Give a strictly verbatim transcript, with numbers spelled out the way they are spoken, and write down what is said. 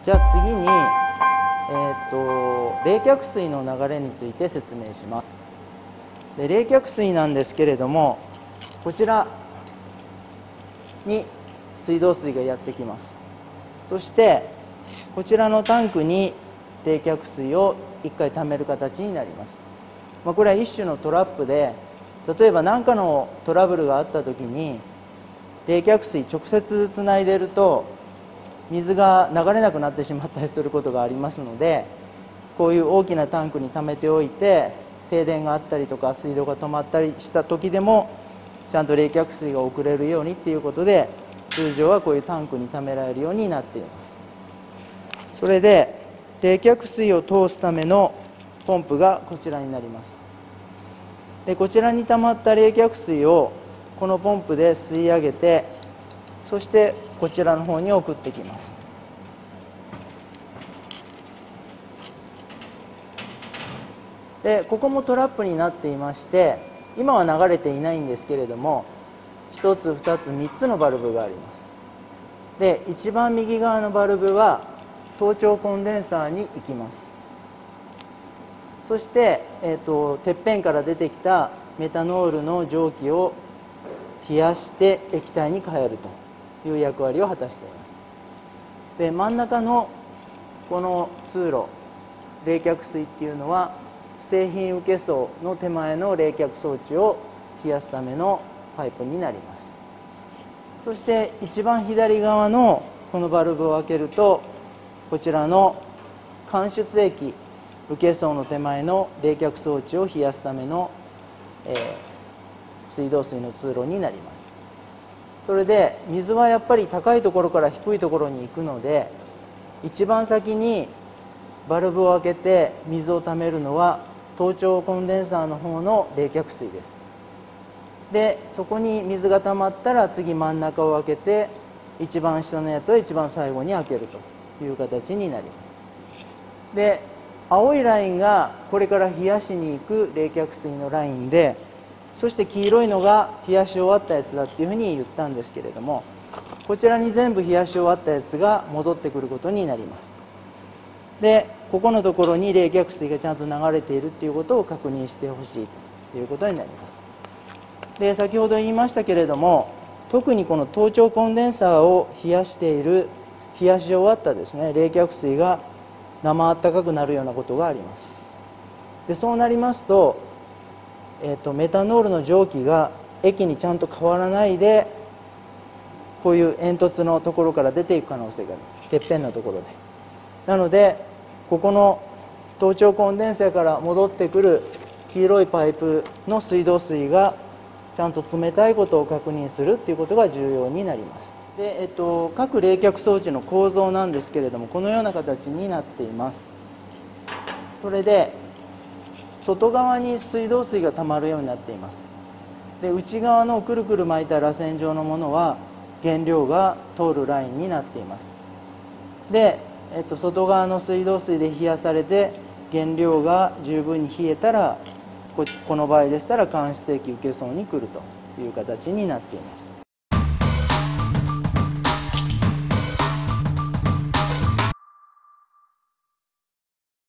じゃあ次に、えー、と冷却水の流れについて説明します。で冷却水なんですけれども、こちらに水道水がやってきます。そしてこちらのタンクに冷却水をいっかい溜める形になります。まあ、これは一種のトラップで、例えば何かのトラブルがあった時に冷却水直接つないでると水が流れなくなってしまったりすることがありますので、こういう大きなタンクに溜めておいて、停電があったりとか水道が止まったりした時でもちゃんと冷却水が送れるようにっていうことで、通常はこういうタンクに溜められるようになっています。それで冷却水を通すためのポンプがこちらになります。でこちらに溜まった冷却水をこのポンプで吸い上げて、そしてこちらの方に送ってきます。でここもトラップになっていまして、今は流れていないんですけれども、ひとつふたつみっつのバルブがあります。で一番右側のバルブは頭頂コンデンサーに行きます。そして、えーと、てっぺんから出てきたメタノールの蒸気を冷やして液体に変えるという役割を果たしています。で真ん中のこの通路、冷却水っていうのは製品受け層の手前の冷却装置を冷やすためのパイプになります。そして一番左側のこのバルブを開けると、こちらの間出液受け層の手前の冷却装置を冷やすための、えー、水道水の通路になります。それで水はやっぱり高いところから低いところに行くので、一番先にバルブを開けて水をためるのは頭頂コンデンサーの方の冷却水です。でそこに水が溜まったら次真ん中を開けて、一番下のやつは一番最後に開けるという形になります。で青いラインがこれから冷やしに行く冷却水のラインで、そして黄色いのが冷やし終わったやつだっていうふうに言ったんですけれども、こちらに全部冷やし終わったやつが戻ってくることになります。でここのところに冷却水がちゃんと流れているっていうことを確認してほしいということになります。で先ほど言いましたけれども、特にこの頭頂コンデンサーを冷やしている、冷やし終わったですね冷却水が生温かくなるようなことがあります。でそうなりますと、えーと、メタノールの蒸気が液にちゃんと変わらないで、こういう煙突のところから出ていく可能性がある、てっぺんのところで。なのでここの頭頂コンデンサーから戻ってくる黄色いパイプの水道水がちゃんと冷たいことを確認するっていうことが重要になります。で、えっと、各冷却装置の構造なんですけれども、このような形になっています。それで外側に水道水がたまるようになっています。で内側のくるくる巻いた螺旋状のものは原料が通るラインになっています。で、えっと、外側の水道水で冷やされて原料が十分に冷えたら、こ, この場合でしたら間質液受け層に来るという形になっています。